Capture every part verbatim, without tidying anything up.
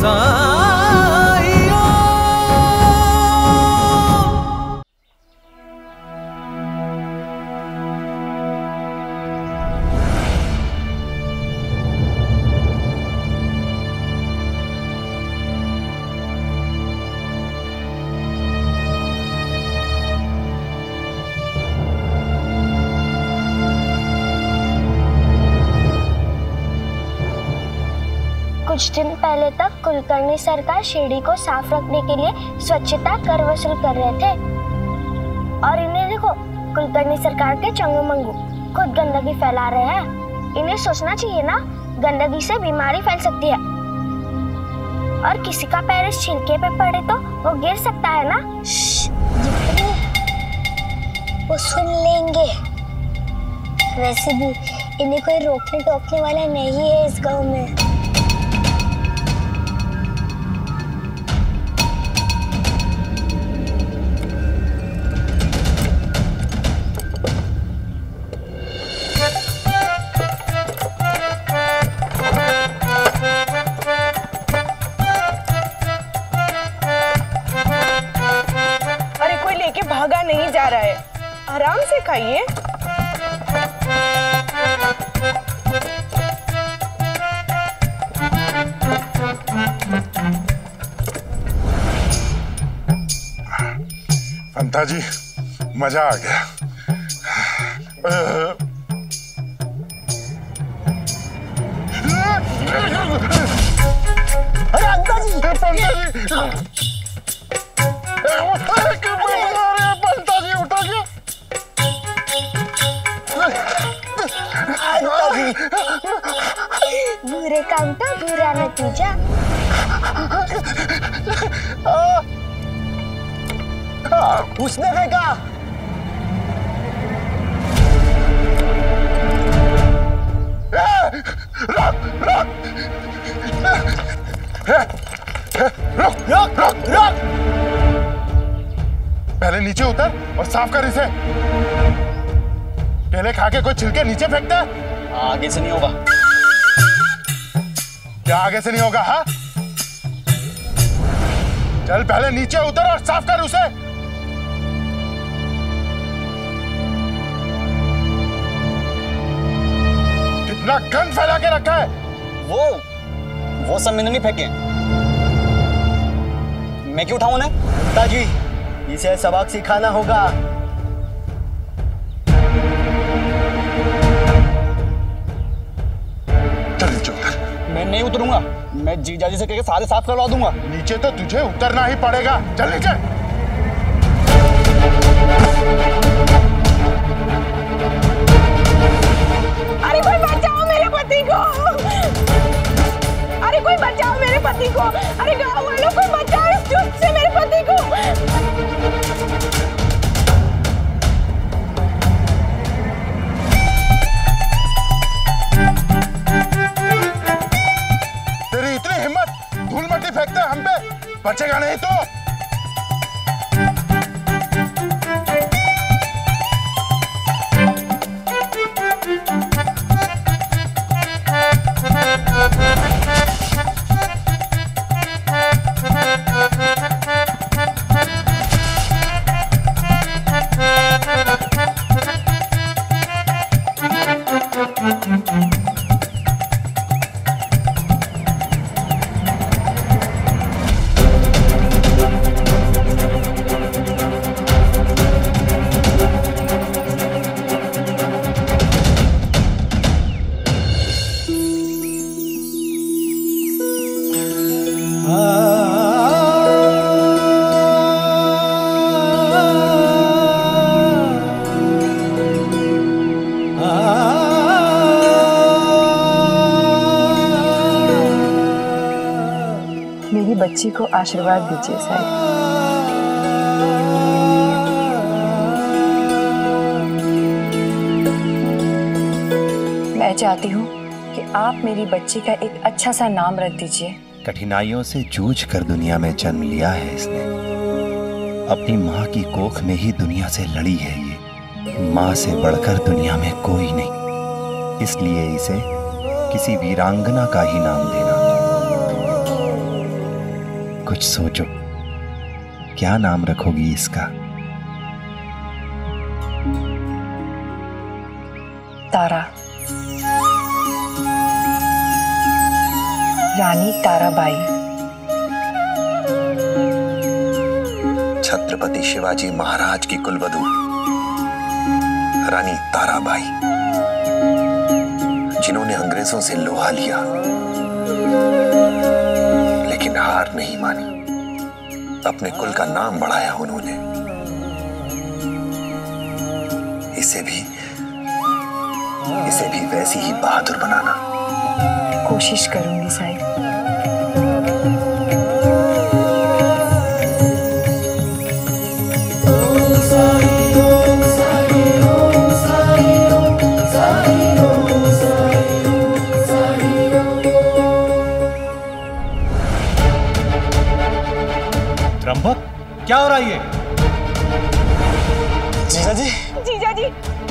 साइयों। कुछ दिन पहले तक कुलकर्णी सरकार शिरडी को साफ रखने के लिए स्वच्छता कर वसूल कर रहे थे, और इन्हें देखो, कुलकर्णी सरकार के चंगू मंगू खुद गंदगी फैला रहे हैं। इन्हें सोचना चाहिए ना, गंदगी से बीमारी फैल सकती है, और किसी का पैर इस छिलके पे पड़े तो वो गिर सकता है ना। वो सुन लेंगे। वैसे भी इन्हें कोई रोकने टोकने वाला नहीं है इस गांव में। भागा नहीं जा रहा है, आराम से खाइए। फंता जी, मजा आ गया। अरे अंकल जी, फंता जी, बुरे काम का बुरा नतीजा। उसने फेंका। रुक रुक रुक रुक रुक रुक पहले नीचे उतर और साफ कर इसे। पहले खा के कोई छिलके नीचे फेंकता है? आगे से नहीं होगा। क्या आगे से नहीं होगा? हाँ, चल पहले नीचे उतर और साफ कर उसे। कितना गंद फैला के रखा है। वो वो सब मैंने नहीं फेंके। मैं क्यों उठाऊं ना? पिताजी, इसे सबक सिखाना होगा। मैं नहीं उतरूंगा। मैं जीजा जी से कहकर सारे साफ करवा दूंगा। नीचे तो तुझे उतरना ही पड़ेगा। चल नीचे। अरे कोई बचाओ मेरे पति को! अरे कोई बचाओ मेरे पति को! अरे गाँव वालों को बचाओ इस दुष्ट से मेरे पति को! फेंकते हम पे, बचेगा नहीं तो। मेरी बच्ची को आशीर्वाद दीजिए साईं। मैं चाहती हूँ कि आप मेरी बच्ची का एक अच्छा सा नाम रख दीजिए। कठिनाइयों से जूझ कर दुनिया में जन्म लिया है इसने। अपनी माँ की कोख में ही दुनिया से लड़ी है ये। माँ से बढ़कर दुनिया में कोई नहीं, इसलिए इसे किसी वीरांगना का ही नाम देना। कुछ सोचो, क्या नाम रखोगी इसका? तारा, रानी ताराबाई। छत्रपति शिवाजी महाराज की कुलवधू रानी ताराबाई, जिन्होंने अंग्रेजों से लोहा लिया लेकिन हार नहीं मानी। अपने कुल का नाम बढ़ाया उन्होंने। इसे भी इसे भी वैसी ही बहादुर बनाना। कोशिश करूंगी साहिब। रंभक, क्या हो रहा है ये? जीजा जी, जीजा जी,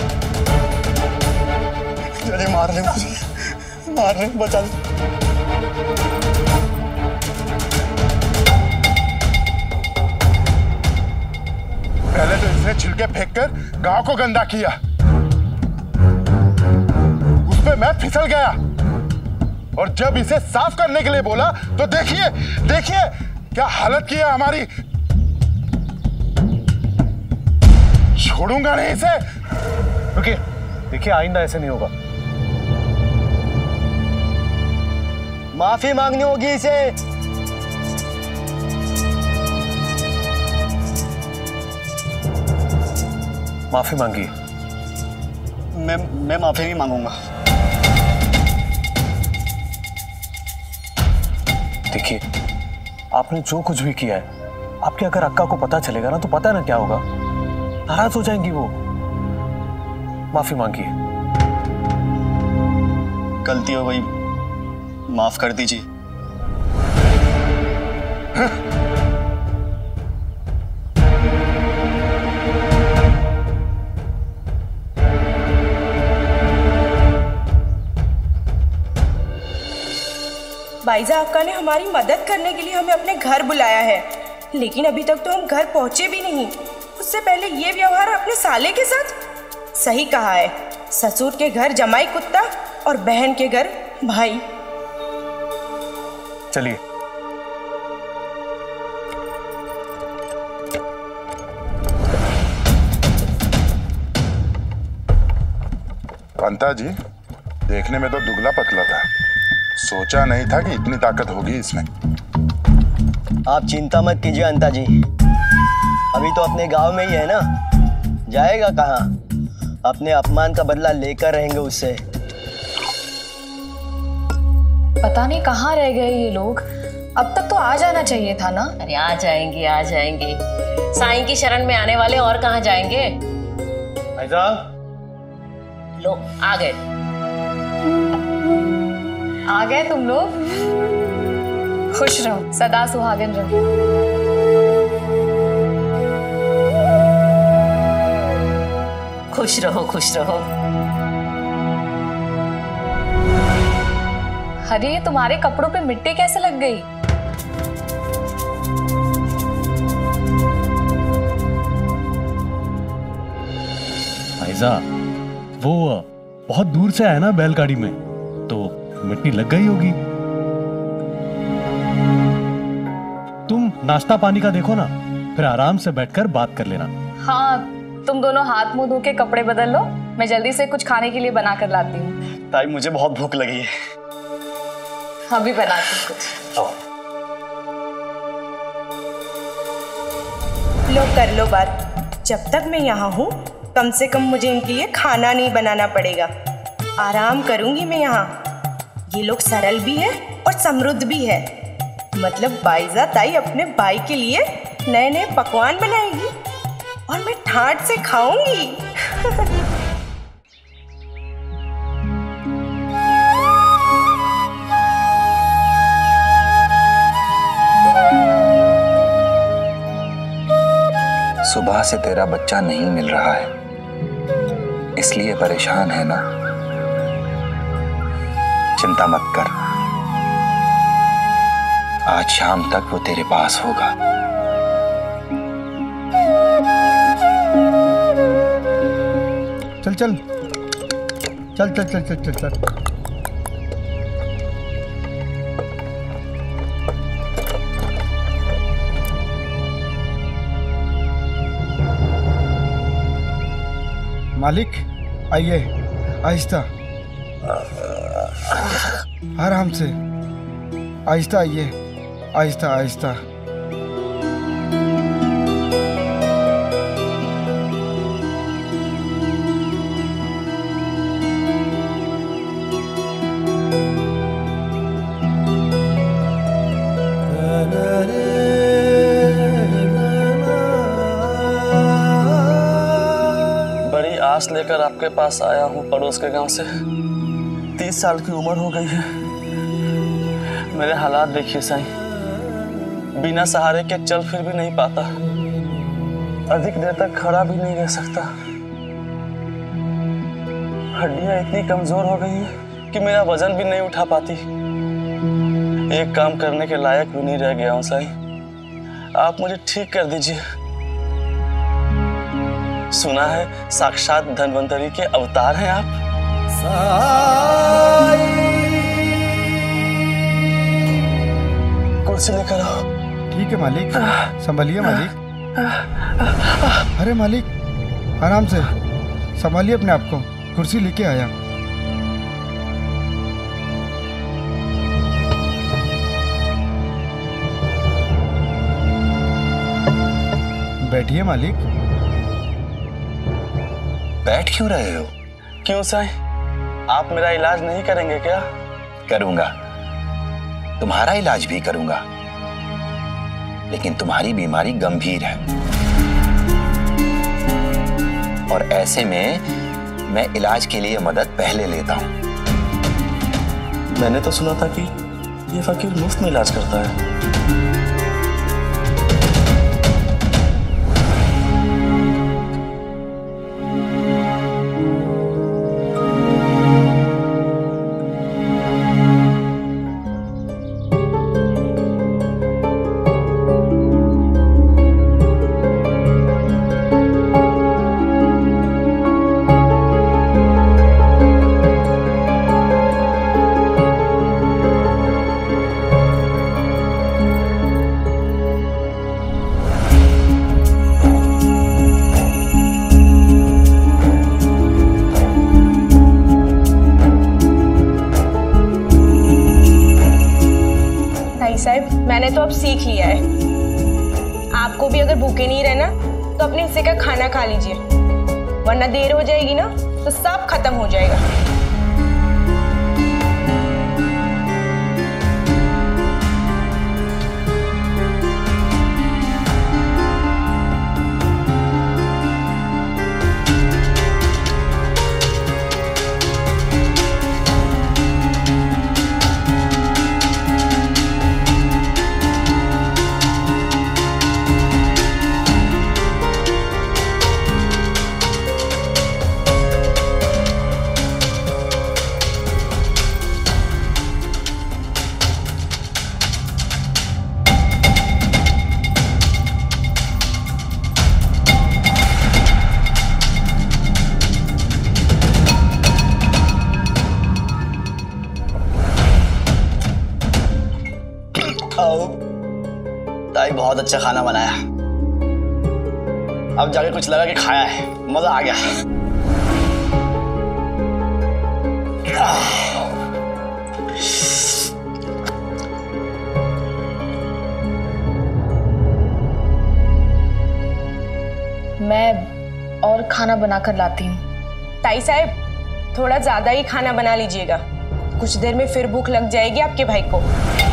जीजा जी मार रहे मुझे, मार रहे, बचा लो। पहले तो इसने छिलके फेंककर गांव को गंदा किया, उस पे मैं फिसल गया, और जब इसे साफ करने के लिए बोला तो देखिए देखिए क्या हालत की है हमारी। छोड़ूंगा नहीं इसे। रुकिए, देखिए आइंदा ऐसे नहीं होगा। माफी मांगनी होगी इसे। माफी मांगिए। मैं मैं माफी नहीं मांगूंगा। देखिए, आपने जो कुछ भी किया है, आपके अगर अक्का को पता चलेगा ना तो पता है ना क्या होगा। नाराज हो जाएंगी वो। माफी मांगिए। गलती हो गई, माफ कर दीजिए। बाईजा अक्का ने हमारी मदद करने के लिए हमें अपने घर बुलाया है, लेकिन अभी तक तो हम घर पहुंचे भी नहीं। उससे पहले ये व्यवहार अपने साले के साथ। सही कहा है, ससुर के घर जमाई कुत्ता और बहन के घर भाई। चलिए। कांता जी, देखने में तो दुबला पतला था, सोचा नहीं था कि इतनी ताकत होगी इसमें। आप चिंता मत कीजिए अंता जी, अभी तो अपने गांव में ही है ना, जाएगा कहाँ। अपने अपमान का बदला लेकर रहेंगे उससे। पता नहीं कहाँ रह गए ये लोग। अब तक तो आ जाना चाहिए था ना। अरे आ जाएंगे आ जाएंगे, साईं की शरण में आने वाले और कहाँ जाएंगे। भाई साहब, लो आ गए। आ गए तुम लोग। खुश रहो, सदा सुहागन रहो। खुश रहो खुश रहो। अरे ये तुम्हारे कपड़ों पे मिट्टी कैसे लग गई? भाईजा, वो बहुत दूर से आया ना बैलगाड़ी में, तो मिट्टी लग गई होगी। तुम नाश्ता पानी का देखो ना, फिर आराम से बैठकर बात कर लेना। हाँ, तुम दोनों हाथ मुंह धो के कपड़े बदल लो, मैं जल्दी से कुछ खाने के लिए बना कर लाती हूँ। ताई मुझे बहुत भूख लगी है। अभी बनाती हूँ कुछ। लो कर लो बात। जब तक मैं यहाँ हूँ, कम से कम मुझे इनके लिए खाना नहीं बनाना पड़ेगा। आराम करूंगी मैं यहाँ। ये लोग सरल भी है और समृद्ध भी है। मतलब बाईजा ताई अपने भाई के लिए नए नए पकवान बनाएगी और मैं ठाट से खाऊंगी। सुबह से तेरा बच्चा नहीं मिल रहा है, इसलिए परेशान है ना। चिंता मत कर, आज शाम तक वो तेरे पास होगा। चल चल चल चल चल चल चल चल। मालिक आइए, आहिस्ता, आराम से, आहिस्ता आइए, आहिस्ता आहिस्ता। बड़ी आस लेकर आपके पास आया हूँ पड़ोस के गांव से। तीस साल की उम्र हो गई है। मेरे हालात देखिए साईं, बिना सहारे के चल फिर भी नहीं पाता, अधिक देर तक खड़ा भी नहीं रह सकता। हड्डियां इतनी कमजोर हो गई हैं कि मेरा वजन भी नहीं उठा पाती। एक काम करने के लायक भी नहीं रह गया हूं साईं, आप मुझे ठीक कर दीजिए। सुना है साक्षात धन्वंतरी के अवतार हैं आप। कुर्सी लेकर आओ। ठीक है मालिक, संभालिए मालिक। अरे मालिक आराम से संभालिए अपने आप को, कुर्सी लेके आया। बैठिए मालिक। बैठ क्यों रहे हो? क्यों साईं, आप मेरा इलाज नहीं करेंगे क्या? करूंगा, तुम्हारा इलाज भी करूंगा, लेकिन तुम्हारी बीमारी गंभीर है और ऐसे में मैं इलाज के लिए मदद पहले लेता हूं। मैंने तो सुना था कि ये फकीर मुफ्त में इलाज करता है। मैंने तो अब सीख लिया है, आपको भी अगर भूखे नहीं रहना तो अपने हिस्से का खाना खा लीजिए, वरना देर हो जाएगी ना तो सब खत्म हो जाएगा। ताई बहुत अच्छा खाना बनाया, अब जाके कुछ लगा कि खाया है, मजा आ गया। मैं और खाना बनाकर लाती हूँ। ताई साहब थोड़ा ज्यादा ही खाना बना लीजिएगा, कुछ देर में फिर भूख लग जाएगी आपके भाई को।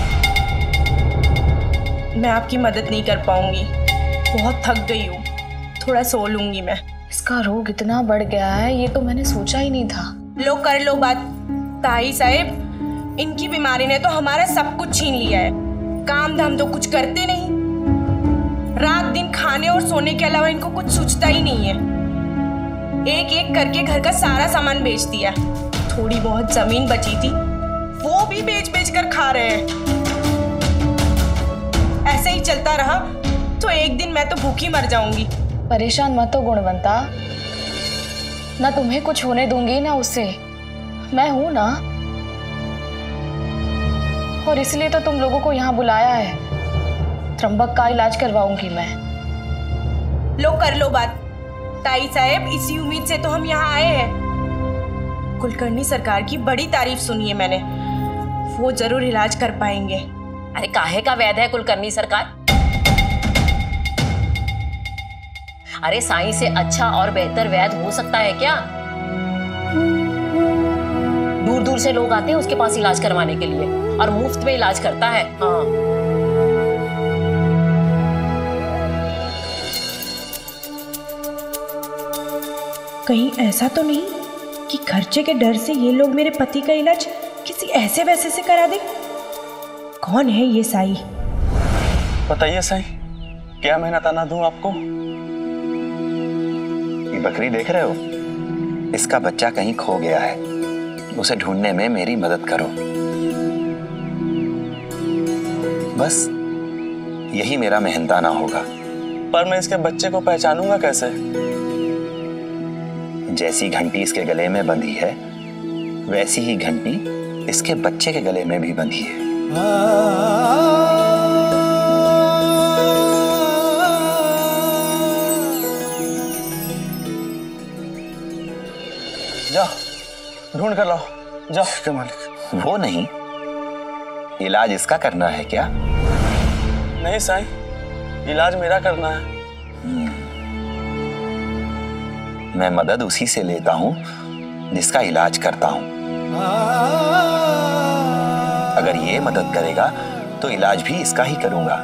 मैं आपकी मदद नहीं कर पाऊंगी, बहुत थक गई हूँ, थोड़ा सो लूंगी मैं। इसका रोग इतना बढ़ गया है, ये तो मैंने सोचा ही नहीं था। लो कर लो बात। ताई साहब इनकी बीमारी ने तो हमारा सब कुछ छीन लिया है, काम धाम तो कुछ करते नहीं, रात दिन खाने और सोने के अलावा इनको कुछ सूझता ही नहीं है। एक एक करके घर का सारा सामान बेच दिया, थोड़ी बहुत जमीन बची थी वो भी बेच बेच कर खा रहे हैं। चलता रहा तो एक दिन मैं तो भूखी मर जाऊंगी। परेशान मत हो गुणवंता, ना तुम्हें कुछ होने दूंगी ना उससे, मैं हूं ना। और इसलिए तो तुम लोगों को यहाँ बुलाया है, त्र्यंबक का इलाज करवाऊंगी मैं। लो कर लो बात ताई साहब, इसी उम्मीद से तो हम यहाँ आए हैं। कुलकर्णी सरकार की बड़ी तारीफ सुनी है मैंने, वो जरूर इलाज कर पाएंगे। अरे काहे का वैद्य है कुलकर्णी सरकार? अरे साईं से अच्छा और बेहतर वैद्य हो सकता है क्या? दूर दूर से लोग आते हैं उसके पास इलाज करवाने के लिए और मुफ्त में इलाज करता है। हाँ। कहीं ऐसा तो नहीं कि खर्चे के डर से ये लोग मेरे पति का इलाज किसी ऐसे वैसे से करा दे? कौन है ये साई? बताइए साईं, क्या मेहनत आना दूं आपको? ये बकरी देख रहे हो? इसका बच्चा कहीं खो गया है, उसे ढूंढने में मेरी मदद करो। बस यही मेरा मेहनताना होगा। पर मैं इसके बच्चे को पहचानूंगा कैसे? जैसी घंटी इसके गले में बंधी है वैसी ही घंटी इसके बच्चे के गले में भी बंधी है। जाओ ढूंढ कर लाओ, जाओ। क्या मालिक? वो नहीं, इलाज इसका करना है क्या? नहीं साईं, इलाज मेरा करना है। मैं मदद उसी से लेता हूं जिसका इलाज करता हूं। अगर ये मदद करेगा तो इलाज भी इसका ही करूंगा।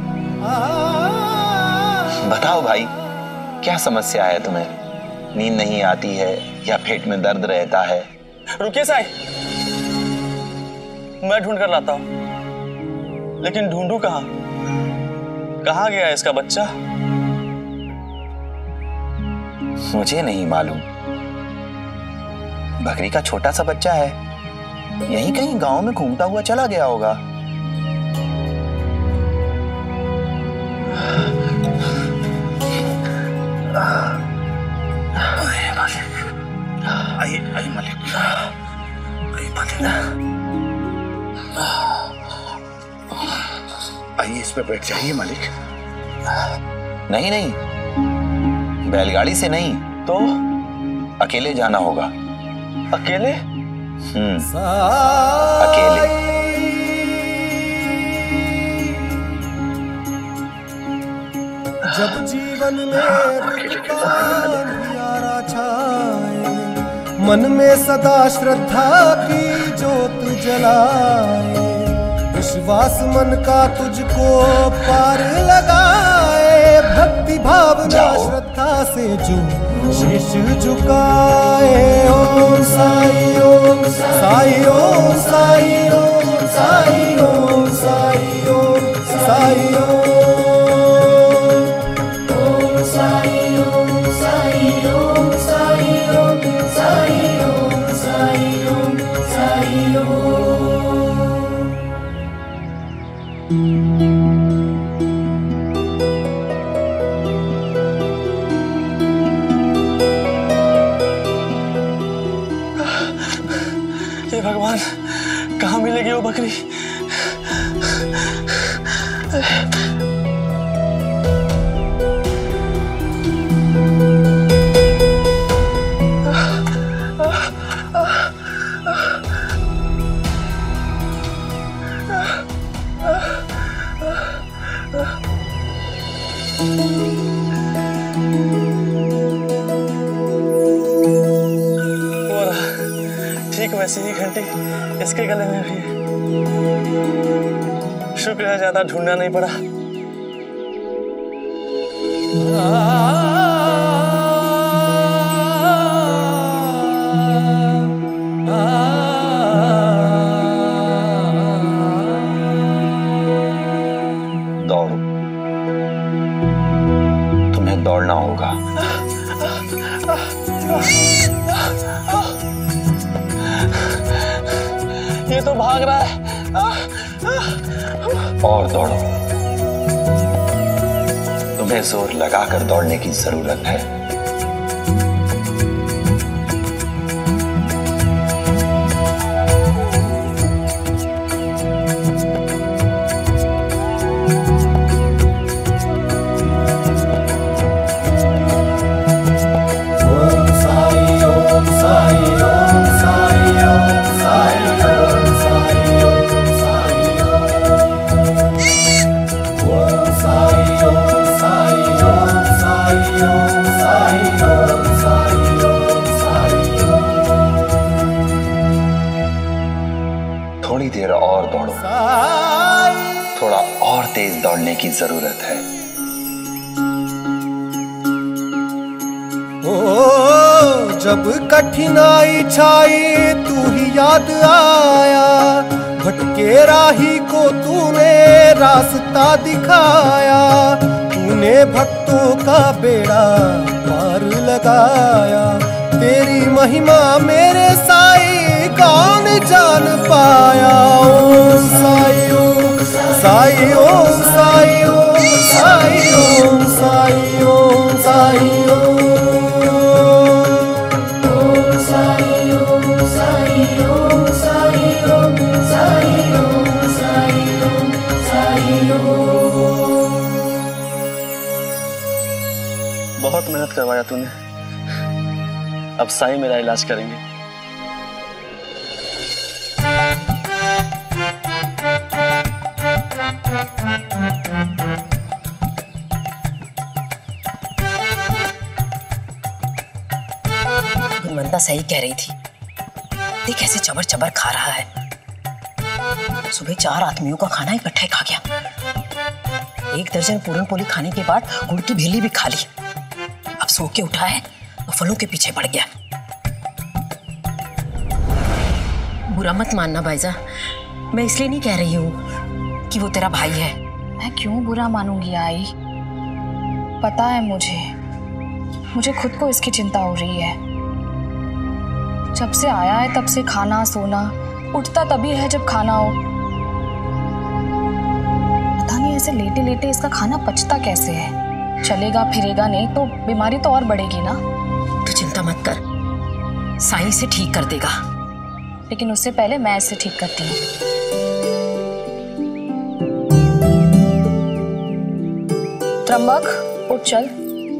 बताओ भाई, क्या समस्या है तुम्हें? नींद नहीं आती है या पेट में दर्द रहता है? रुकिए साईं, मैं ढूंढ कर लाता हूं। लेकिन ढूंढूं कहां? कहां गया इसका बच्चा? मुझे नहीं मालूम। बकरी का छोटा सा बच्चा है, यहीं कहीं गांव में घूमता हुआ चला गया होगा। आइए आइए मालिक, आइए मालिक, आइए इस पे बैठ जाइए मालिक। नहीं नहीं, बैलगाड़ी से नहीं तो अकेले जाना होगा। अकेले? हम्म, अकेले। जब जीवन में अंधियारा छाए, मन में सदा श्रद्धा की जोत जलाए, विश्वास मन का तुझको पार लगाए, भक्ति भावना श्रद्धा से जो शीश झुकाए। ओम साई ओम साई ओम साई ओम साई ओम साई ओम साई ओम साई ओम साई ओम साई ओम साई ओम साई ओम साई ओम। हे भगवान, कहाँ मिलेगी वो बकरी? ठीक वैसी ही घंटी इसके गले में भी है। शुक्र है ज्यादा ढूंढना नहीं पड़ा। दौड़ो, तुम्हें दौड़ना होगा। ये तो भाग रहा है। और दौड़ो। तुम्हें जोर लगाकर दौड़ने की जरूरत है। थोड़ी देर और दौड़ो, थोड़ा और तेज दौड़ने की जरूरत है। ओ जब कठिनाई छाई तू ही याद आया, भटके राही को तूने रास्ता दिखाया, तूने भक्तों का बेड़ा पार लगाया, तेरी महिमा मेरे साई कौन जान पाया। ओम साई ओम साई ओम साई ओम साई ओम साई ओम साई ओम साई ओम साई ओम साई ओम साई ओम साई ओम साई ओम। बहुत मेहनत करवाया तूने, अब साईं मेरा इलाज करेंगे। गुणवंता सही कह रही थी, देख कैसे चबर चबर खा रहा है। सुबह चार आदमियों का खाना इकट्ठा खा गया। एक दर्जन पूरन पोली खाने के बाद गुड़ की भेली भी खा ली। अब सो के उठा है तो फलों के पीछे पड़ गया। बुरा मत मानना भाईजा, मैं इसलिए नहीं कह रही हूँ कि वो तेरा भाई है। मैं क्यों बुरा मानूंगी आई? पता है मुझे मुझे खुद को इसकी चिंता हो रही है। जब से आया है तब से खाना सोना, उठता तभी है जब खाना हो। पता नहीं ऐसे लेटे लेटे इसका खाना पचता कैसे है। चलेगा फिरेगा नहीं तो बीमारी तो और बढ़ेगी ना। तू चिंता मत कर, साईं से ठीक कर देगा। लेकिन उससे पहले मैं इसे ठीक करती हूँ। त्र्यंबक उठ चल,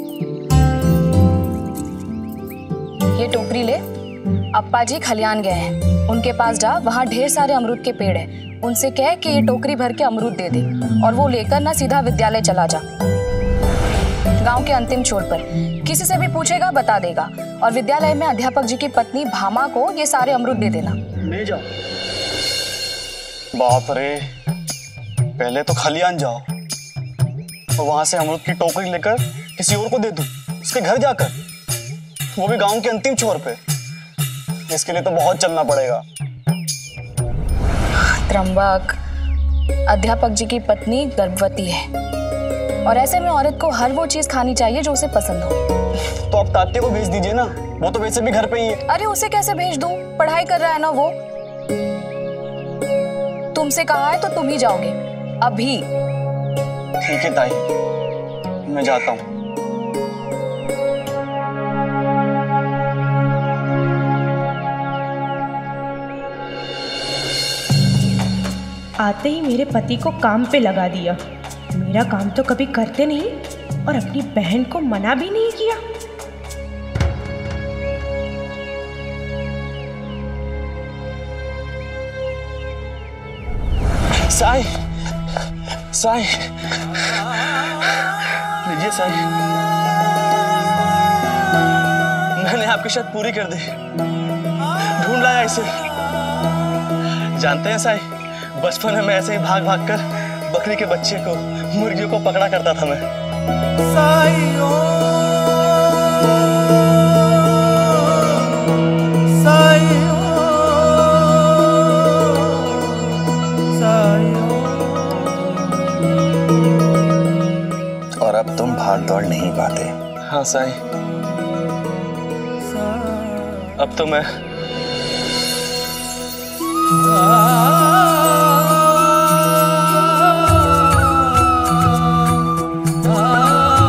ये टोकरी ले। अप्पा जी खलियान गए हैं, उनके पास जा, वहाँ ढेर सारे अमरूद के पेड़ हैं। उनसे कह कि ये टोकरी भर के अमरूद दे दे और वो लेकर ना सीधा विद्यालय चला जा, गांव के अंतिम छोर पर। किसी से भी पूछेगा बता देगा। और विद्यालय में अध्यापक जी की पत्नी भामा को ये सारे अमरूद दे देना। ले जाओ। बाप रे, पहले तो खलियान जाओ और वहां से अमरूद की टोकरी लेकर किसी और को दे दूं, उसके घर जाकर, वो भी गांव के अंतिम छोर पे। इसके लिए तो बहुत चलना पड़ेगा। त्र्यंबक, अध्यापक जी की पत्नी गर्भवती है और ऐसे में औरत को हर वो चीज खानी चाहिए जो उसे पसंद हो। तो आप तात्या को भेज दीजिए ना, वो तो वैसे भी घर पे ही है। अरे उसे कैसे भेज दूं, पढ़ाई कर रहा है ना वो। तुमसे कहा है तो तुम ही जाओगे अभी। ठीक है ताई, मैं जाता हूँ। आते ही मेरे पति को काम पे लगा दिया। मेरा काम तो कभी करते नहीं और अपनी बहन को मना भी नहीं किया। साईं, साईं, लीजिए साईं, मैंने आपकी शर्त पूरी कर दी, ढूंढ लाया इसे। जानते हैं साईं, बचपन में मैं ऐसे ही भाग भाग कर बकरी के बच्चे को, मुर्गियों को पकड़ा करता था मैं। साईं साईं और अब तुम भाग दौड़ नहीं पाते। हाँ साईं, अब तो मैं आ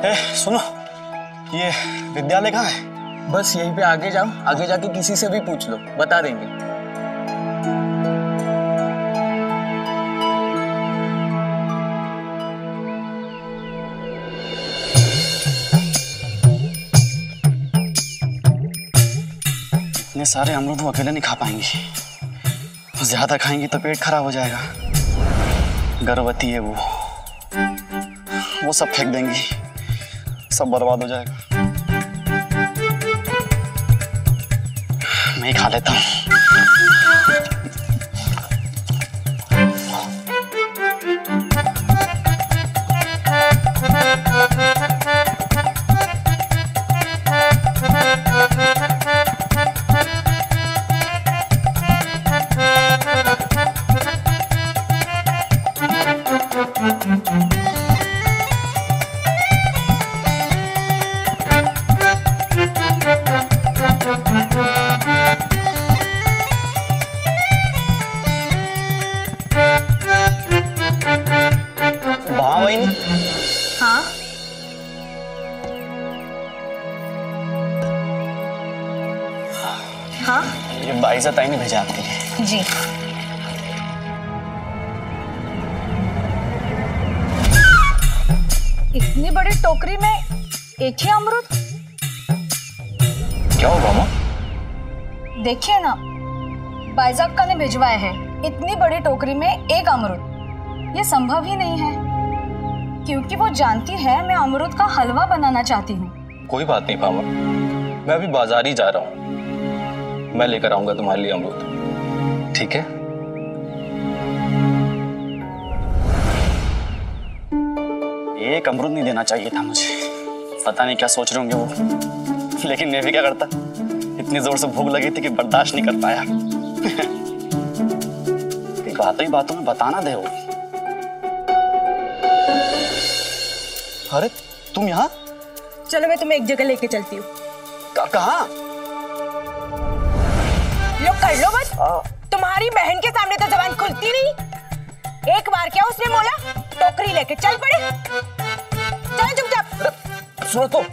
ए, सुनो, ये विद्यालय कहाँ है? बस यहीं पे आगे जाओ, आगे जाके किसी से भी पूछ लो, बता देंगे। इतने सारे अमरूद वो अकेले नहीं खा पाएंगी, ज्यादा खाएंगी तो पेट खराब हो जाएगा। गर्भवती है वो वो सब फेंक देंगी, सब बर्बाद हो जाएगा। मैं ही खा लेता हूँ। हाँ हाँ ये बाइज़ा ताई ने भेजा आपके लिए। जी। इतनी बड़ी टोकरी में एक ही अमरूद? क्या हुआ माँ? देखिए ना, बाइज़ा अक्का ने भिजवाया है। इतनी बड़ी टोकरी में एक अमरूद, ये संभव ही नहीं है, क्योंकि वो जानती है मैं अमरूद का हलवा बनाना चाहती हूँ। कोई बात नहीं पापा, मैं अभी बाजार ही जा रहा हूँ, मैं लेकर आऊंगा तुम्हारे लिए अमरूद, ठीक है? एक अमरूद नहीं देना चाहिए था मुझे, पता नहीं क्या सोच रहे होंगे वो, लेकिन मैं भी क्या करता, इतनी जोर से भूख लगी थी कि बर्दाश्त नहीं कर पाया। बातों ही बातों में बताना दे वो। अरे तुम यहाँ? चलो मैं तुम्हें एक जगह लेके चलती हूँ। कहाँ? लो कर लो बस, तुम्हारी बहन के सामने तो जबान खुलती नहीं। एक बार क्या उसने बोला, टोकरी लेके चल पड़े। चलो चुपचाप। सुनो तो,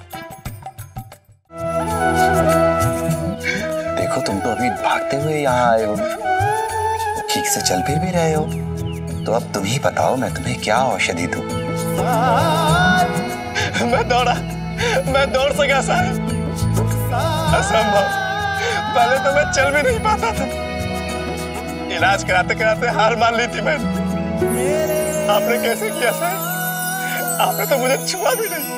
देखो तुम तो अभी भागते हुए यहाँ आए हो, ठीक से चल फिर भी रहे हो, तो अब तुम ही बताओ मैं तुम्हें क्या औषधि दूं? मैं दौड़ा, मैं दौड़ सका साहब, असंभव। पहले तो मैं चल भी नहीं पाता था, इलाज कराते कराते हार मान ली थी मैंने। आपने कैसे किया साहब? आपने तो मुझे छुआ भी नहीं।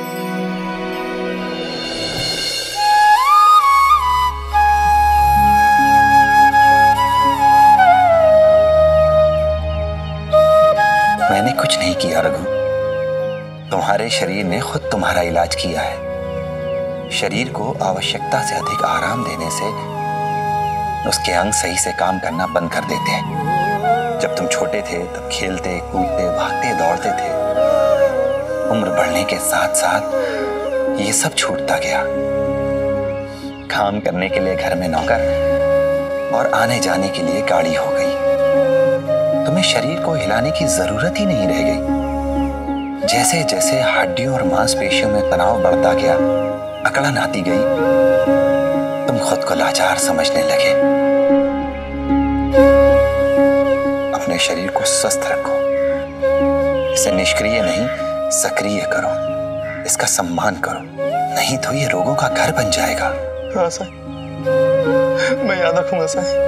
मैंने कुछ नहीं किया रघु, तुम्हारे शरीर ने खुद तुम्हारा इलाज किया है। शरीर को आवश्यकता से अधिक आराम देने से उसके अंग सही से काम करना बंद कर देते हैं। जब तुम छोटे थे तब खेलते कूदते भागते दौड़ते थे, उम्र बढ़ने के साथ साथ ये सब छूटता गया। काम करने के लिए घर में नौकर और आने जाने के लिए गाड़ी हो गई। तुम्हें शरीर को हिलाने की जरूरत ही नहीं रह गई। जैसे जैसे हड्डियों और मांसपेशियों में तनाव बढ़ता गया, अकड़न आती गई, तुम खुद को लाचार समझने लगे। अपने शरीर को स्वस्थ रखो, इसे निष्क्रिय नहीं सक्रिय करो, इसका सम्मान करो, नहीं तो ये रोगों का घर बन जाएगा। हाँ सर, मैं याद रखूंगा सर।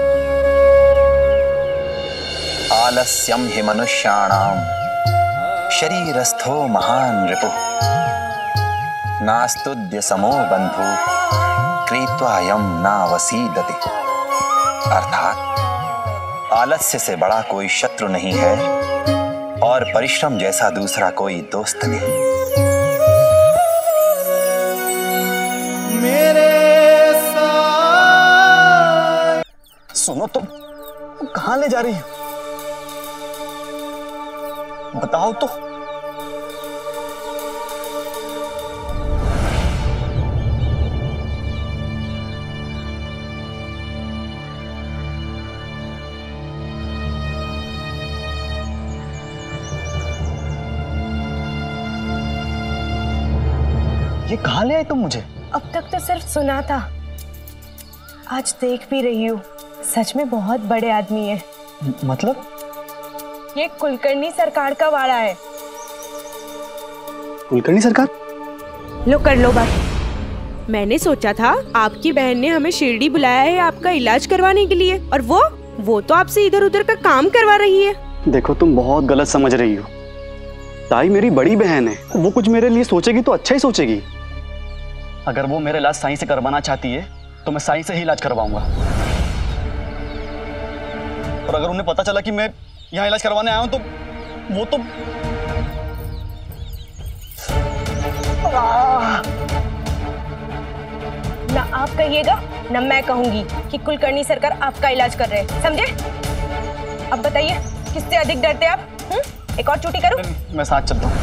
आलस्यम हि मनुष्याणाम शरीरस्थो महान रिपुः नास्तुद्य समो बंधु कृत्वायम नावसीदति। अर्थात आलस्य से बड़ा कोई शत्रु नहीं है और परिश्रम जैसा दूसरा कोई दोस्त नहीं। मेरे साथ सुनो तुम, कहाँ ले जा रही हो? बताओ तो। ये कहाँ ले आए तुम मुझे? अब तक तो सिर्फ सुना था, आज देख भी रही हूँ। सच में बहुत बड़े आदमी है। मतलब? ये कुलकर्णी सरकार का वाड़ा है। कुलकर्णी सरकार? लो कर लो बात। मैंने सोचा था आपकी बहन ने हमें शिरडी बुलाया है आपका इलाज करवाने के लिए, और वो वो तो आपसे इधर उधर का काम करवा रही है। देखो तुम बहुत गलत समझ रही हो। ताई मेरी बड़ी बहन है, वो कुछ मेरे लिए सोचेगी तो अच्छा ही सोचेगी। अगर वो मेरा इलाज साईं से करवाना चाहती है तो मैं साईं से ही इलाज करवाऊंगा। और अगर उन्हें पता चला कि मैं यहाँ इलाज करवाने आया हूं तो वो तो ना आप कहिएगा ना मैं कहूंगी कि कुलकर्णी सरकार आपका इलाज कर रहे हैं, समझे? अब बताइए किससे अधिक डरते आप? हुँ? एक और चुटी करूं? मैं साथ चलता हूँ।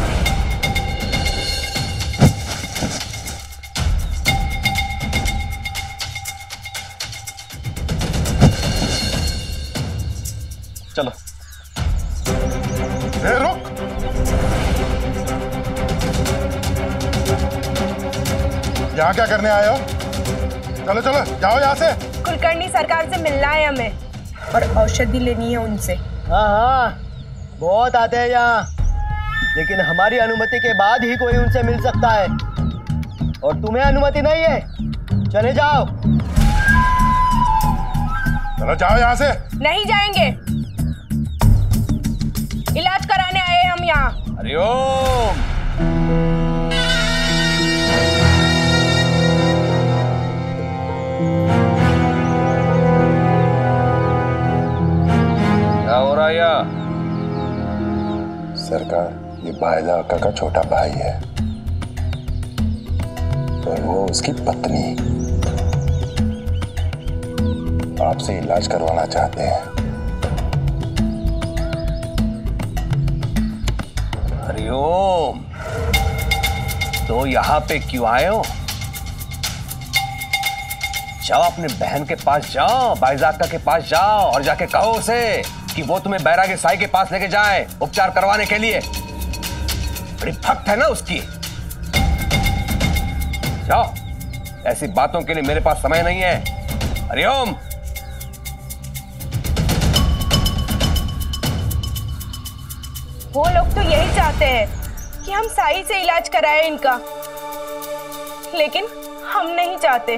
चलो। ए, रुक। यहाँ क्या करने आए हो? चलो चलो जाओ यहाँ से। कुलकर्णी सरकार से मिलना है हमें और औषधि लेनी है उनसे। हाँ हाँ बहुत आते हैं यहाँ, लेकिन हमारी अनुमति के बाद ही कोई उनसे मिल सकता है, और तुम्हें अनुमति नहीं है। चले जाओ। चलो जाओ यहाँ से। नहीं जाएंगे, इलाज कराने आए हम यहाँ। हरिओम। क्या हो रहा है? सरकार, ये बायजा अक्का का छोटा भाई है और वो उसकी पत्नी। आपसे इलाज करवाना चाहते हैं। हरिओम। तो यहाँ पे क्यों आए हो? जाओ अपने बहन के पास जाओ, बाइजाका के पास जाओ और जाके कहो उसे कि वो तुम्हें बैरागी साई के पास लेके जाए उपचार करवाने के लिए। बड़ी भक्त है ना उसकी। जाओ, ऐसी बातों के लिए मेरे पास समय नहीं है। हरिओम। वो लोग तो यही चाहते हैं कि हम साई से इलाज कराएं इनका, लेकिन हम नहीं चाहते,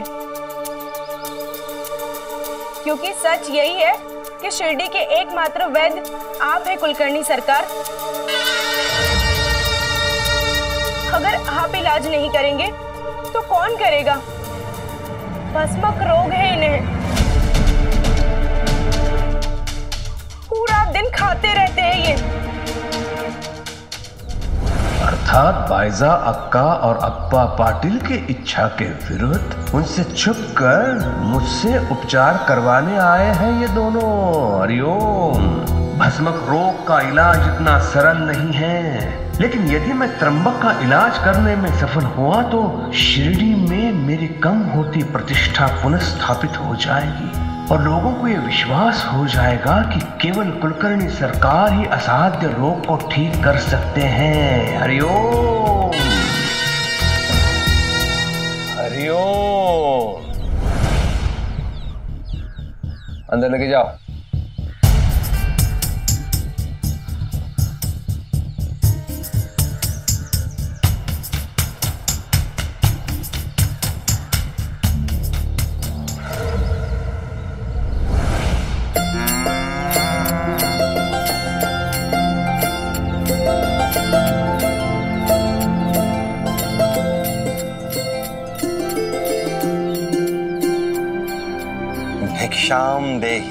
क्योंकि सच यही है कि शिरडी के एकमात्र वैद्य आप हैं कुलकर्णी सरकार। अगर आप इलाज नहीं करेंगे तो कौन करेगा? भस्मक रोग है इन्हें, पूरा दिन खाते रहते हैं ये। अर्थात बाइजा अक्का और अप्पा पाटिल के इच्छा के विरुद्ध उनसे छुपकर मुझसे उपचार करवाने आए हैं ये दोनों। हरिओम। भस्मक रोग का इलाज इतना सरल नहीं है, लेकिन यदि मैं त्र्यंबक का इलाज करने में सफल हुआ तो शिरडी में मेरी कम होती प्रतिष्ठा पुनः स्थापित हो जाएगी और लोगों को यह विश्वास हो जाएगा कि केवल कुलकर्णी सरकार ही असाध्य रोग को ठीक कर सकते हैं। हरिओम। हरिओम। अंदर लेके जाओ। भिक्षाम देहि।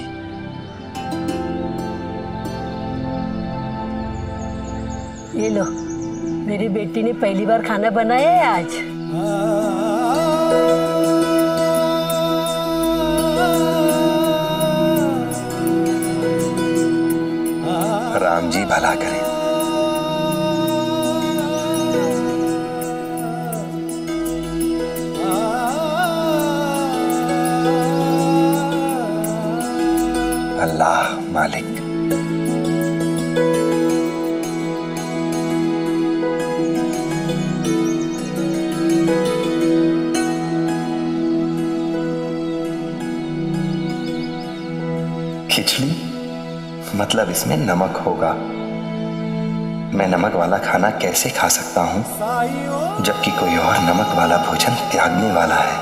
ये लो, मेरी बेटी ने पहली बार खाना बनाया है आज। राम जी भला करें। अल्लाह मालिक। मतलब इसमें नमक होगा। मैं नमक वाला खाना कैसे खा सकता हूँ जबकि कोई और नमक वाला भोजन त्यागने वाला है।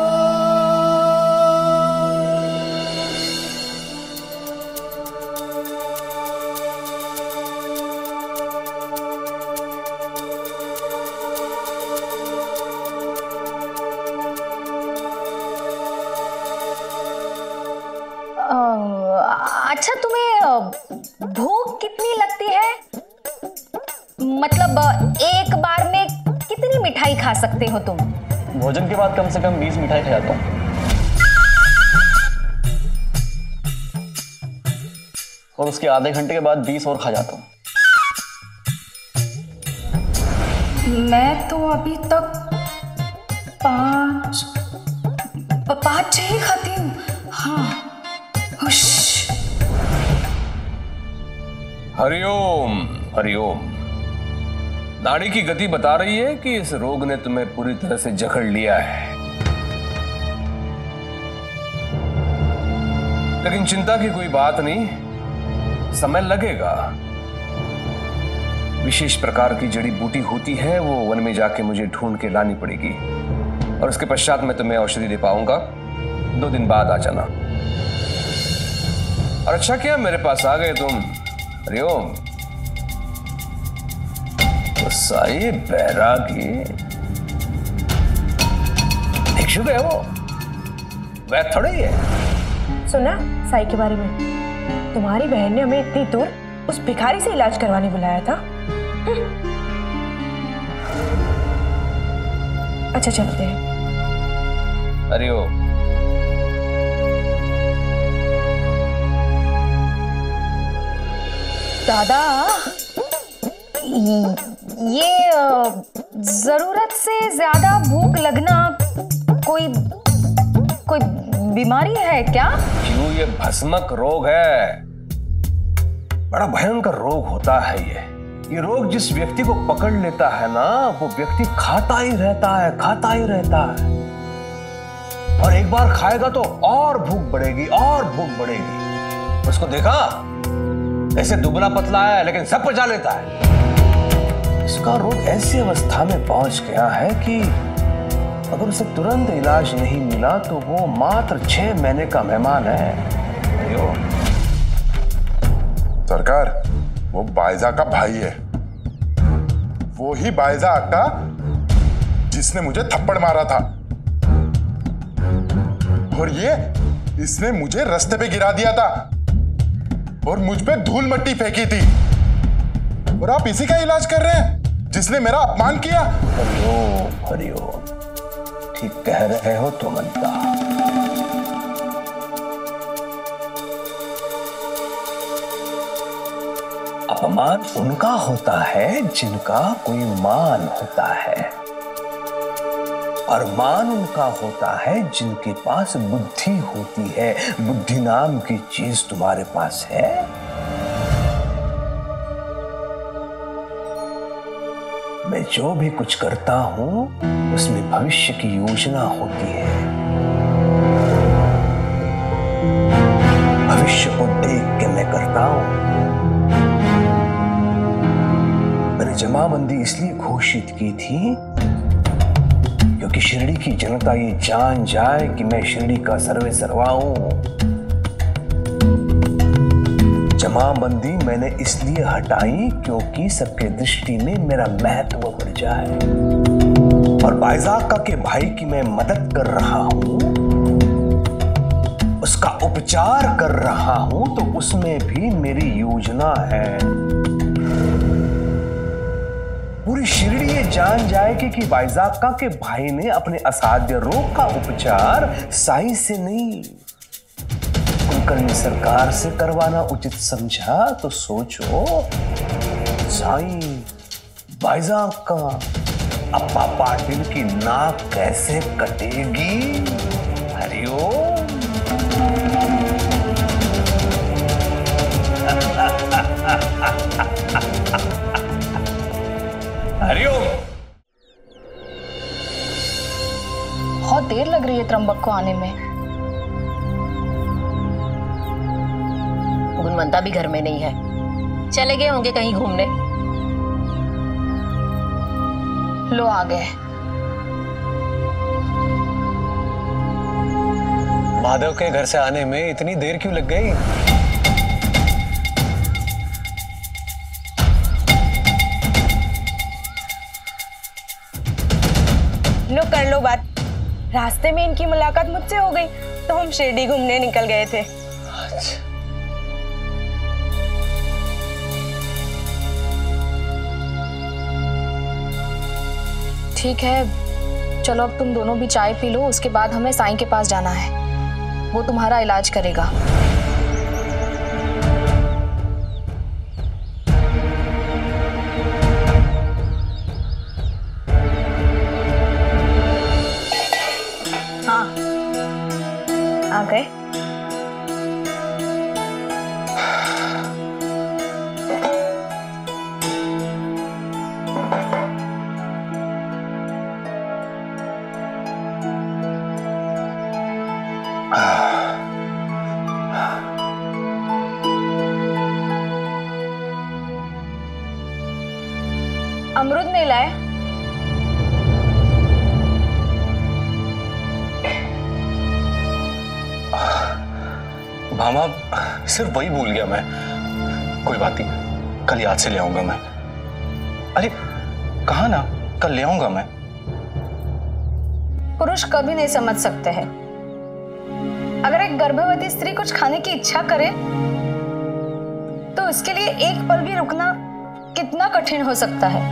अच्छा, तुम्हें भूख कितनी लगती है? मतलब एक बार में कितनी मिठाई खा सकते हो तुम? भोजन के बाद कम से कम बीस मिठाई खा जाता हूँ। और उसके आधे घंटे के बाद बीस और खा जाता हूँ। मैं तो अभी तक पांच पांच छह ही खाती हूँ। हाँ। हरिओम हरिओम। नाड़ी की गति बता रही है कि इस रोग ने तुम्हें पूरी तरह से जकड़ लिया है, लेकिन चिंता की कोई बात नहीं, समय लगेगा। विशेष प्रकार की जड़ी बूटी होती है, वो वन में जाके मुझे ढूंढ के लानी पड़ेगी और उसके पश्चात मैं तुम्हें औषधि दे पाऊंगा। दो दिन बाद आ जाना। और अच्छा किया मेरे पास आ गए तुम। हरिओम। साई बैरागी भिक्षुक है वो, वह थोड़ा ही है। सुना साई के बारे में? तुम्हारी बहन ने हमें इतनी दूर उस भिखारी से इलाज करवाने बुलाया था। अच्छा चलते हैं। हरिओम। दादा, ये जरूरत से ज्यादा भूख लगना कोई कोई बीमारी है क्या? क्यों, ये भस्मक रोग है। बड़ा भयंकर रोग होता है ये। ये रोग जिस व्यक्ति को पकड़ लेता है ना, वो व्यक्ति खाता ही रहता है, खाता ही रहता है। और एक बार खाएगा तो और भूख बढ़ेगी और भूख बढ़ेगी। उसको देखा ऐसे दुबला पतला है लेकिन सब पचा लेता है। इसका रोग ऐसी अवस्था में पहुंच गया है कि अगर उसे तुरंत इलाज नहीं मिला तो वो मात्र छह महीने का मेहमान है। सरकार, वो बायजा का भाई है, वो ही बायजा अक्का जिसने मुझे थप्पड़ मारा था, और ये इसने मुझे रास्ते पे गिरा दिया था और मुझ पे धूल मिट्टी फेंकी थी, और आप इसी का इलाज कर रहे हैं जिसने मेरा अपमान किया। हरिओम हरिओम, ठीक कह रहे हो तुम अंता। अपमान उनका होता है जिनका कोई मान होता है, और मान उनका होता है जिनके पास बुद्धि होती है। बुद्धि नाम की चीज तुम्हारे पास है? मैं जो भी कुछ करता हूं उसमें भविष्य की योजना होती है। भविष्य को देख के मैं करता हूं। मैंने जमाबंदी इसलिए घोषित की थी क्योंकि शिरडी की जनता ये जान जाए कि मैं शिरडी का सर्वे सर्वा हूं। जमाबंदी मैंने इसलिए हटाई क्योंकि सबके दृष्टि में मेरा महत्व बढ़ जाए, और बायजाका के भाई की मैं मदद कर रहा हूं, उसका उपचार कर रहा हूं, तो उसमें भी मेरी योजना है। पूरी शिरडी ये जान जाएगी कि बायजाका के भाई ने अपने असाध्य रोग का उपचार साई से नहीं कुलकर्णी सरकार से करवाना उचित समझा। तो सोचो, साई बायजाका अप्पा पाटिल की नाक कैसे कटेगी? हरिओम। हरिओम। बहुत देर लग रही है त्र्यंबक को आने में। गुणवंता भी घर में नहीं है, चले गए होंगे कहीं घूमने। लो आ गए। माधव के घर से आने में इतनी देर क्यों लग गई? लो कर लो बात। रास्ते में इनकी मुलाकात मुझसे हो गई तो हम शिरडी घूमने निकल गए थे। ठीक है, चलो अब तुम दोनों भी चाय पी लो, उसके बाद हमें साईं के पास जाना है, वो तुम्हारा इलाज करेगा। हाँ आ गए। अमरुद नहीं लाए? भामा, सिर्फ वही भूल गया मैं। कोई बात नहीं, कल याद से ले आऊंगा मैं। अरे कहा ना, कल ले आऊंगा मैं। पुरुष कभी नहीं समझ सकते हैं। अगर एक गर्भवती स्त्री कुछ खाने की इच्छा करे तो उसके लिए एक पल भी रुकना कितना कठिन हो सकता है।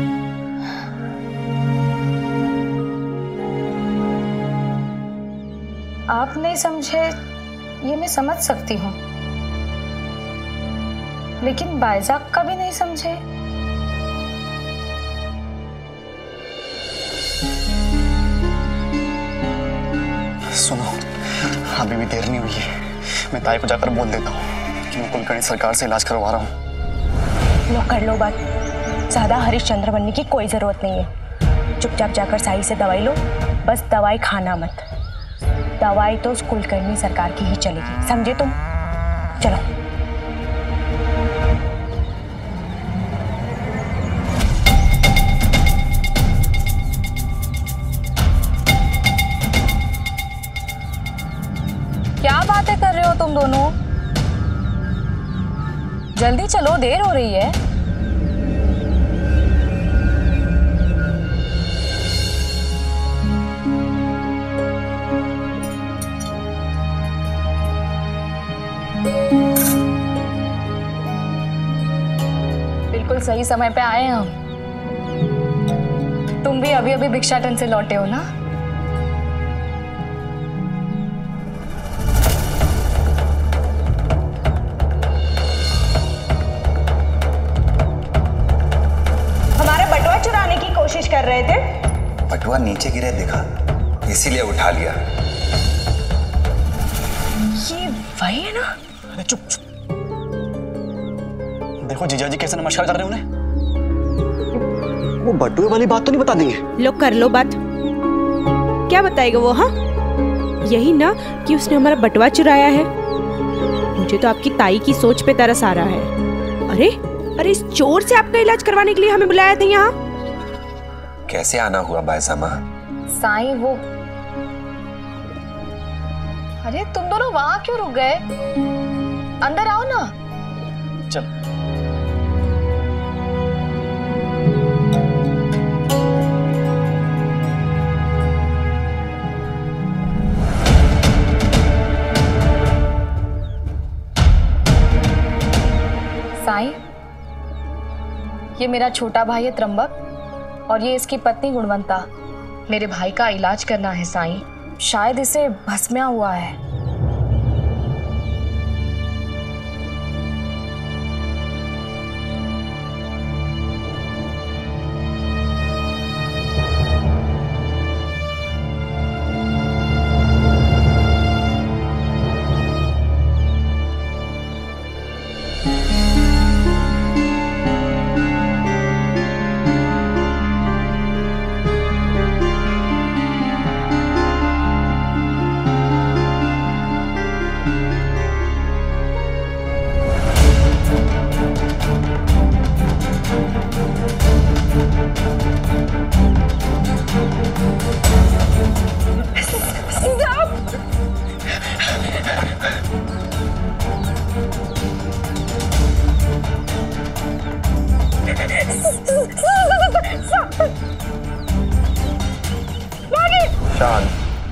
आप नहीं समझे ये मैं समझ सकती हूँ, लेकिन बायजाक का भी नहीं समझे। सुनो, अभी भी देर नहीं हुई है, मैं ताई को जाकर बोल देता हूँ कि मैं कुलकर्णी सरकार से इलाज करवा रहा हूँ। लो कर लो बात, ज्यादा हरिश्चंद्र बनने की कोई जरूरत नहीं है। चुपचाप जाकर साई से दवाई लो, बस दवाई खाना मत। दवाई तो कुलकर्णी सरकार की ही चलेगी, समझे तुम? चलो। क्या बातें कर रहे हो तुम दोनों? जल्दी चलो, देर हो रही है। बिल्कुल सही समय पे आए हैं हम। तुम भी अभी अभी भिक्षाटन से लौटे हो ना? कोशिश कर रहे थे। बटुआ नीचे गिरे देखा, इसीलिए उठा लिया। ये वही है ना? अरे चुप चुप। देखो जीजाजी कैसे नमस्कार कर रहे हैं उन्हें। वो बटुए वाली बात तो नहीं बता देंगे? लो कर लो बात। क्या बताएगा वो? हाँ यही ना कि उसने हमारा बटुआ चुराया है। मुझे तो आपकी ताई की सोच पे तरस आ रहा है। अरे अरे इस चोर से आपका इलाज करवाने के लिए हमें बुलाया था यहाँ। कैसे आना हुआ बायसामा? साईं वो, अरे तुम दोनों वहां क्यों रुक गए? अंदर आओ ना। चल। साईं, ये मेरा छोटा भाई है त्र्यंबक और ये इसकी पत्नी गुणवंता। मेरे भाई का इलाज करना है साईं, शायद इसे भस्म्या हुआ है। शांत।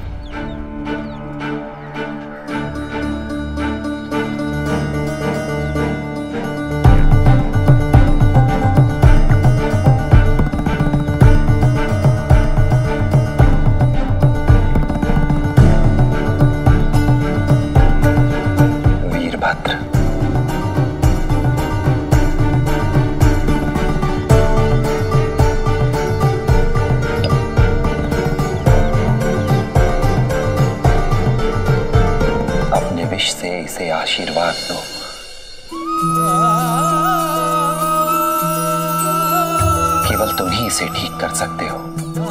वीरभद्र, अपने विष से इसे आशीर्वाद दो। केवल तुम ही इसे ठीक कर सकते हो।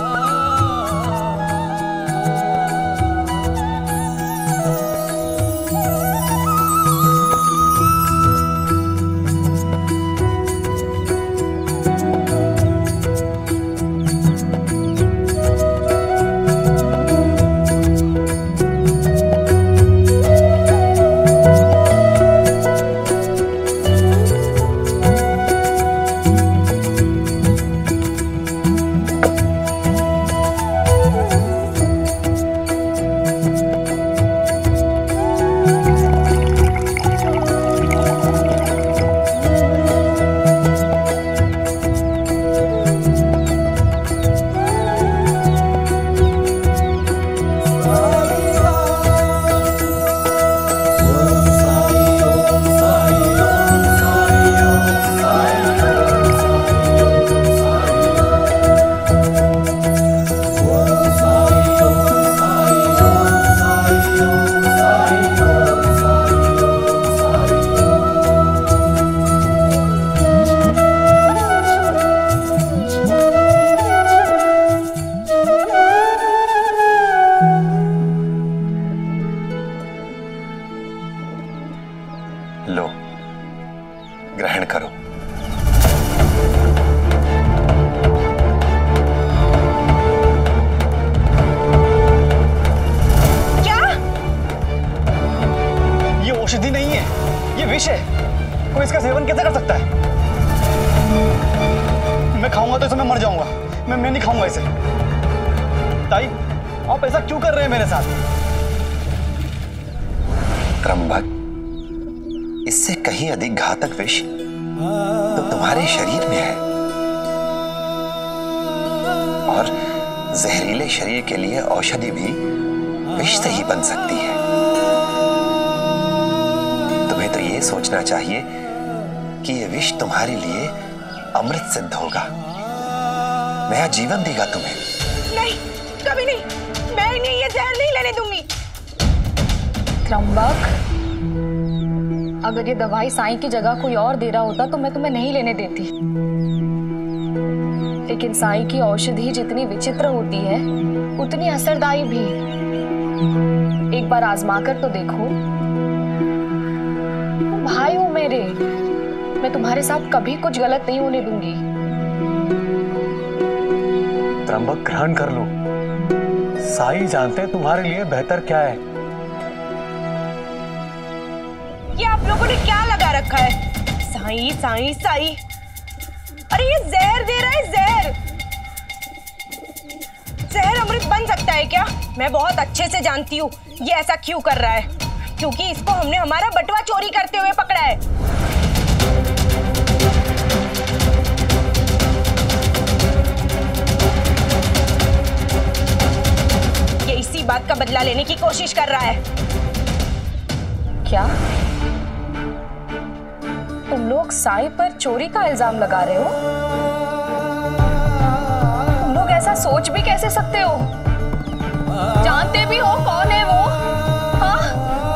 लो, ग्रहण करो। क्या? ये औषधि नहीं है, ये विष है। कोई इसका सेवन कैसे कर सकता है? मैं खाऊंगा तो इसे मैं मर जाऊंगा। मैं मैं नहीं खाऊंगा इसे। ताई, आप ऐसा क्यों कर रहे हैं मेरे साथ? त्रंबक, इससे कहीं अधिक घातक विष तो तुम्हारे शरीर में है, और जहरीले शरीर के लिए औषधि भी विष से ही बन सकती है। तुम्हें तो ये सोचना चाहिए कि ये विष तुम्हारे लिए अमृत सिद्ध होगा, नया जीवन देगा तुम्हें। नहीं, कभी नहीं। मैं इन्हें ये जहर नहीं लेने दूंगी। त्रंबक, अगर ये दवाई साईं की जगह कोई और दे रहा होता तो मैं तुम्हें नहीं लेने देती, लेकिन साईं की औषधि जितनी विचित्र होती है उतनी असरदायी भी। एक बार आजमा कर तो देखो। तुम भाई हो मेरे, मैं तुम्हारे साथ कभी कुछ गलत नहीं होने दूंगी। त्रंबक, ग्रहण कर लो। साईं जानते हैं तुम्हारे लिए बेहतर क्या है। ये आप लोगों ने क्या लगा रखा है? साईं साईं साईं, अरे ये जहर दे रहा है, जहर। जहर अमृत बन सकता है क्या? मैं बहुत अच्छे से जानती हूँ ये ऐसा क्यों कर रहा है, क्योंकि इसको हमने हमारा बटुआ चोरी करते हुए पकड़ा है। ये इसी बात का बदला लेने की कोशिश कर रहा है। क्या तुम लोग साईं पर चोरी का इल्जाम लगा रहे हो? तुम लोग ऐसा सोच भी कैसे सकते हो? जानते भी हो कौन है वो? हाँ?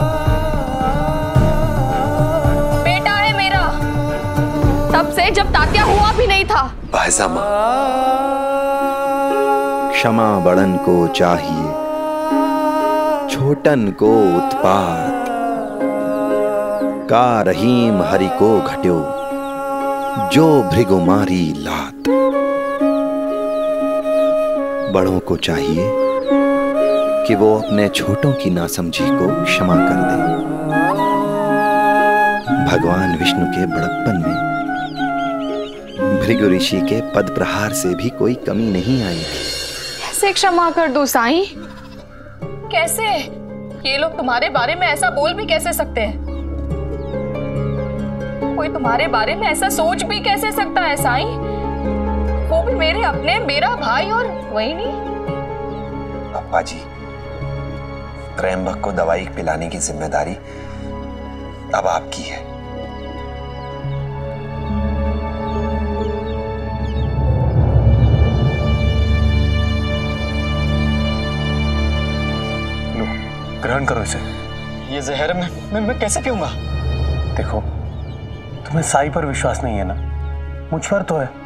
बेटा है मेरा, तब से जब तात्या हुआ भी नहीं था। बायजा माँ, क्षमा बड़न को चाहिए, छोटन को उत्पात, का रहीम हरि को घट्यो, जो भृगुमारी लात। बड़ों को चाहिए कि वो अपने छोटों की नासमझी को क्षमा कर दें। भगवान विष्णु के बड़प्पन में भृगु ऋषि के पद प्रहार से भी कोई कमी नहीं आई थी। कैसे क्षमा कर दूं साईं? कैसे? ये लोग तुम्हारे बारे में ऐसा बोल भी कैसे सकते हैं? कोई तुम्हारे बारे में ऐसा सोच भी कैसे सकता है साईं? वो भी मेरे अपने, मेरा भाई और वही नहीं। अप्पा जी, त्रयंबक को दवाई पिलाने की जिम्मेदारी अब आपकी है। लो, ग्रहण करो इसे। ये जहर मैं, मैं मैं कैसे पीऊंगा? देखो, तुम्हें साई पर विश्वास नहीं है ना? मुझ पर तो है।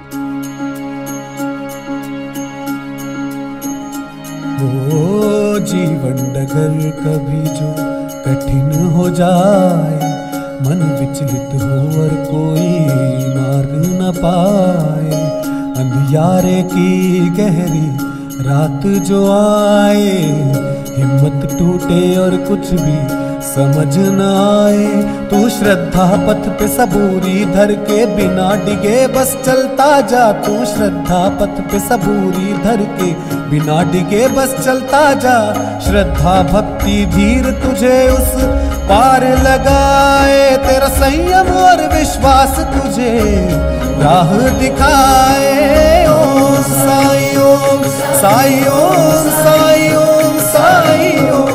ओ जीवन डगर कभी जो कठिन हो जाए, मन विचलित हो और कोई मार्ग न पाए, अंधियारे की गहरी रात जो आए, हिम्मत टूटे और कुछ भी समझ न आए, तू श्रद्धा पथ पे सबूरी धर के बिना डिगे बस चलता जा, तू श्रद्धा पथ पे सबूरी धर के बिना डिगे बस चलता जा, श्रद्धा भक्ति धीर तुझे उस पार लगाए, तेरा संयम और विश्वास तुझे राह दिखाए। ओम साई ओम साई ओम साई ओम साई ओम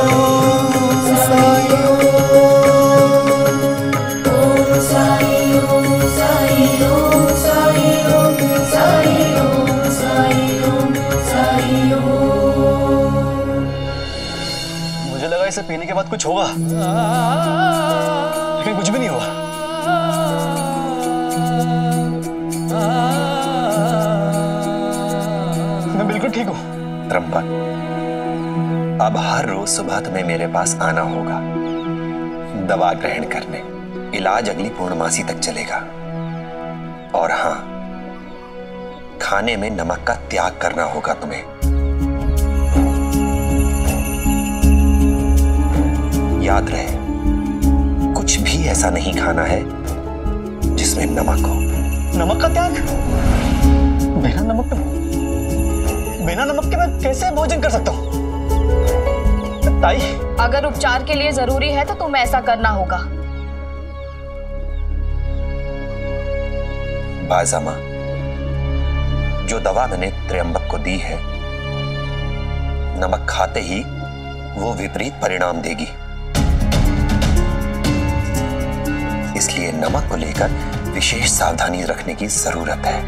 इसे पीने के बाद कुछ होगा, लेकिन कुछ भी नहीं हुआ। मैं बिल्कुल ठीक हूँ। त्रयंबक, अब हर रोज सुबह तुम्हें मेरे पास आना होगा दवा ग्रहण करने। इलाज अगली पूर्णमासी तक चलेगा। और हाँ, खाने में नमक का त्याग करना होगा तुम्हें। याद रहे, कुछ भी ऐसा नहीं खाना है जिसमें नमक हो। नमक का त्याग? बिना नमक बिना नमक के मैं कैसे भोजन कर सकता हूँ? ताई, अगर उपचार के लिए जरूरी है तो तुम्हें ऐसा करना होगा। बाज़ामा, जो दवा मैंने त्रयंबक को दी है, नमक खाते ही वो विपरीत परिणाम देगी। इसलिए नमक को लेकर विशेष सावधानी रखने की जरूरत है।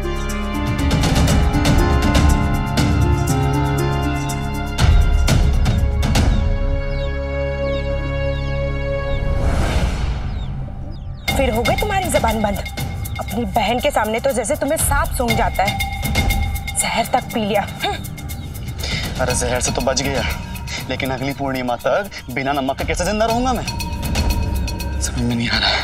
फिर हो गई तुम्हारी जबान बंद? अपनी बहन के सामने तो जैसे तुम्हें सांप सूंघ जाता है। जहर तक पी लिया। अरे जहर से तो बच गया, लेकिन अगली पूर्णिमा तक बिना नमक के कैसे जिंदा रहूंगा मैं? समझ में नहीं आ रहा।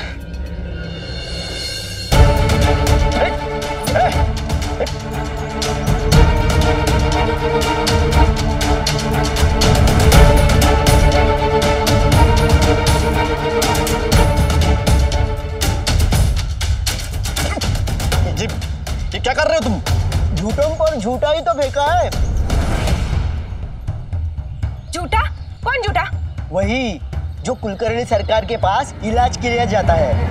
ये, ये क्या कर रहे हो तुम? झूठों पर झूठा ही तो फेंका है। झूठा? कौन झूठा? वही जो कुलकर्णी सरकार के पास इलाज के लिए जाता है।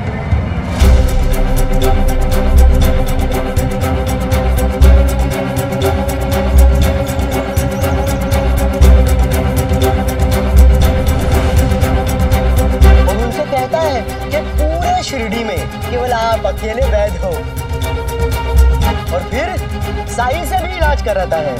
और उनसे कहता है कि पूरे शिरडी में केवल आप अकेले वैद्य हो, और फिर साई से भी इलाज कराता है।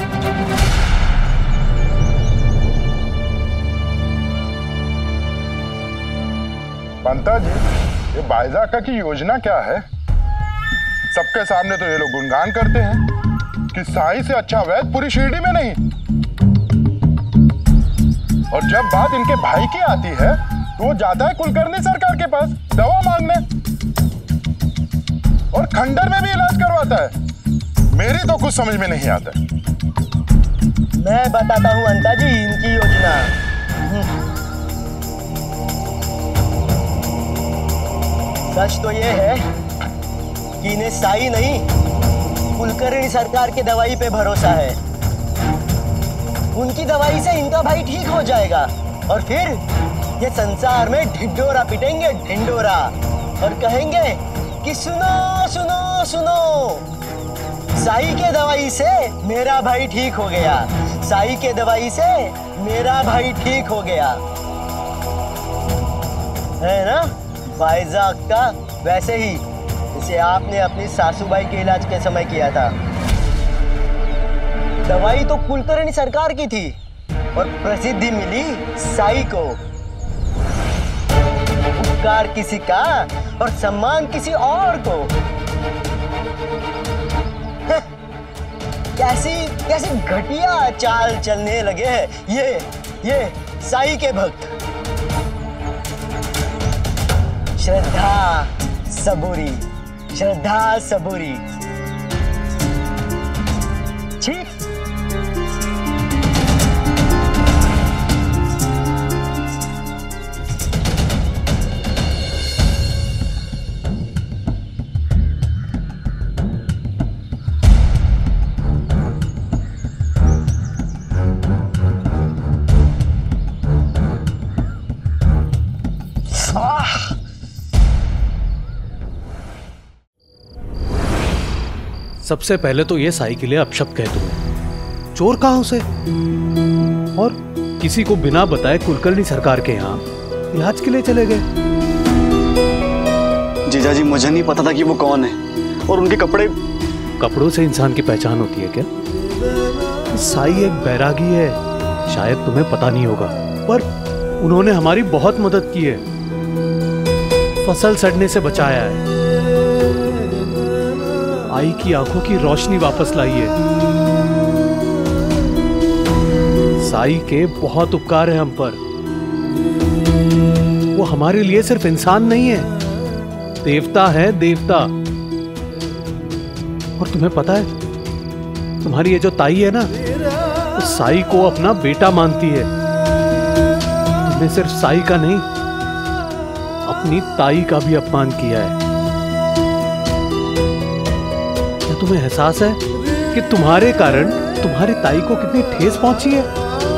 पंता जी, ये बाइजा अक्का की योजना क्या है? सबके सामने तो ये लोग गुणगान करते हैं कि साई से अच्छा वैद्य पूरी शिरडी में नहीं, और जब बात इनके भाई की आती है तो वो जाता है कुलकर्णी सरकार के पास दवा मांगने, और खंडर में भी इलाज करवाता है। मेरी तो कुछ समझ में नहीं आता। मैं बताता हूँ अंता जी इनकी योजना। सच तो ये है कि इन्हें साई नहीं, कुलकर्णी सरकार के दवाई पे भरोसा है। उनकी दवाई से इनका भाई ठीक हो जाएगा और फिर ये संसार में ढिंडोरा पिटेंगे, ढिंडोरा, और कहेंगे कि सुनो सुनो सुनो, साई के दवाई से मेरा भाई ठीक हो गया, साई के दवाई से मेरा भाई ठीक हो गया, है ना बाइजा अक्का? वैसे ही जैसे आपने अपनी सासूबाई के इलाज के समय किया था। दवाई तो कुलकर्णी सरकार की थी और प्रसिद्धि मिली साई को। उपकार किसी का और सम्मान किसी और को। कैसी कैसी घटिया चाल चलने लगे हैं ये ये साई के भक्त। श्रद्धा सबूरी, श्रद्धा सबूरी। ठीक। सबसे पहले तो ये साई के लिए अपशब्द कह दूंगा। चोर कहाँ उसे? और किसी को बिना बताए कुलकर्णी सरकार के यहाँ इलाज के लिए चले गए। जीजा जी, मुझे नहीं पता था कि वो कौन है और उनके कपड़े। कपड़ों से इंसान की पहचान होती है क्या? साई एक बैरागी है, शायद तुम्हें पता नहीं होगा, पर उन्होंने हमारी बहुत मदद की है, फसल सड़ने से बचाया है, आई की आंखों की रोशनी वापस लाई है। साई के बहुत उपकार है हम पर। वो हमारे लिए सिर्फ इंसान नहीं है, देवता है, देवता। और तुम्हें पता है, तुम्हारी ये जो ताई है ना, वो साई को अपना बेटा मानती है। तुमने सिर्फ साई का नहीं, अपनी ताई का भी अपमान किया है। तुम्हें एहसास है कि तुम्हारे कारण तुम्हारी ताई को कितनी ठेस पहुंची है?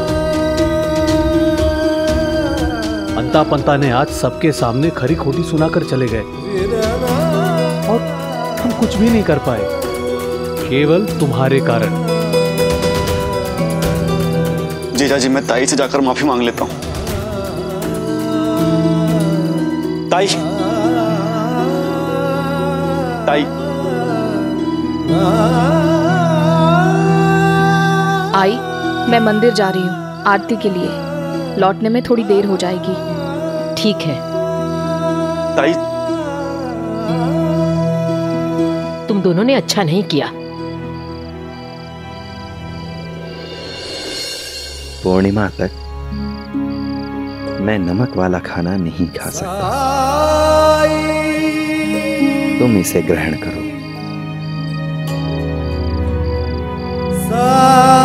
अंता पंता ने आज सबके सामने खरी खोटी सुनाकर चले गए और हम कुछ भी नहीं कर पाए, केवल तुम्हारे कारण। जीजा जी, मैं ताई से जाकर माफी मांग लेता हूं। ताई, ताई। आई, मैं मंदिर जा रही हूँ आरती के लिए। लौटने में थोड़ी देर हो जाएगी। ठीक है। ताई, तुम दोनों ने अच्छा नहीं किया। पूर्णिमा तक मैं नमक वाला खाना नहीं खा सकता। तुम इसे ग्रहण करो।